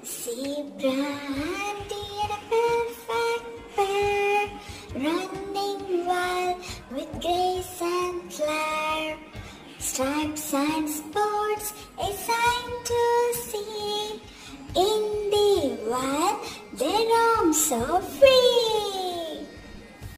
Zebra and deer, a perfect pair, running wild with grace and flair. Stripes and spots, a sign to see. In the wild, they roam so free.